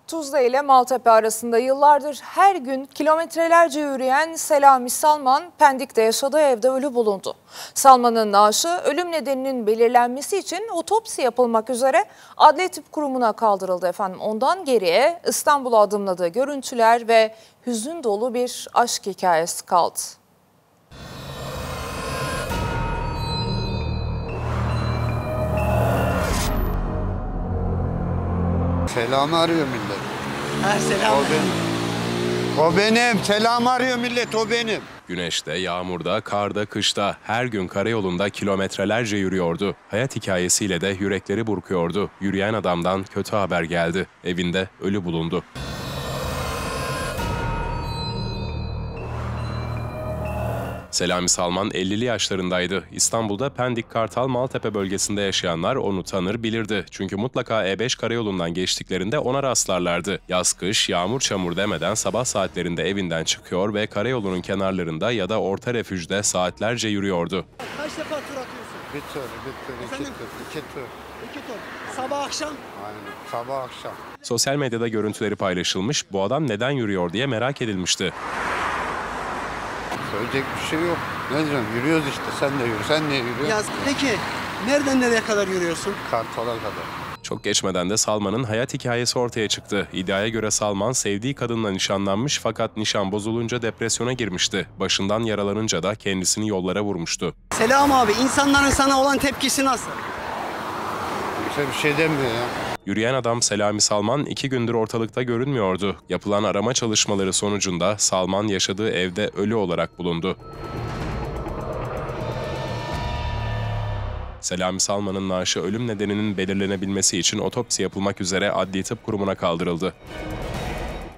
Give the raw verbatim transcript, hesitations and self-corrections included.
Tuzla ile Maltepe arasında yıllardır her gün kilometrelerce yürüyen Selami Salman, Pendik'te yaşadığı evde ölü bulundu. Salman'ın naaşı ölüm nedeninin belirlenmesi için otopsi yapılmak üzere Adli Tıp Kurumu'na kaldırıldı efendim. Ondan geriye İstanbul'a adımladığı görüntüler ve hüzün dolu bir aşk hikayesi kaldı. Selam arıyor millet. Ha, selam. O benim. O benim. Selam arıyor millet. O benim. Güneşte, yağmurda, karda, kışta her gün karayolunda kilometrelerce yürüyordu. Hayat hikayesiyle de yürekleri burkuyordu. Yürüyen adamdan kötü haber geldi. Evinde ölü bulundu. Selami Salman ellili yaşlarındaydı. İstanbul'da Pendik, Kartal, Maltepe bölgesinde yaşayanlar onu tanır bilirdi. Çünkü mutlaka E beş karayolundan geçtiklerinde ona rastlarlardı. Yaz kış, yağmur çamur demeden sabah saatlerinde evinden çıkıyor ve karayolunun kenarlarında ya da orta refüjde saatlerce yürüyordu. Kaç defa tur atıyorsun? Bir tur, bir tur, iki Efendim? tur, iki tur. İki tur. Sabah akşam. Aynen. Sabah akşam. Sosyal medyada görüntüleri paylaşılmış, bu adam neden yürüyor diye merak edilmişti. Söyleyecek bir şey yok. Ne diyeceğim? Yürüyoruz işte. Sen de yürü. Sen niye yürüyorsun? Yaz. Peki nereden nereye kadar yürüyorsun? Kartal'a kadar. Çok geçmeden de Salman'ın hayat hikayesi ortaya çıktı. İddiaya göre Salman sevdiği kadınla nişanlanmış fakat nişan bozulunca depresyona girmişti. Başından yaralanınca da kendisini yollara vurmuştu. Selam abi. İnsanların sana olan tepkisi nasıl? Kimse bir şey demiyor ya. Yürüyen adam Selami Salman iki gündür ortalıkta görünmüyordu. Yapılan arama çalışmaları sonucunda Salman yaşadığı evde ölü olarak bulundu. Selami Salman'ın naaşı ölüm nedeninin belirlenebilmesi için otopsi yapılmak üzere Adli Tıp Kurumu'na kaldırıldı.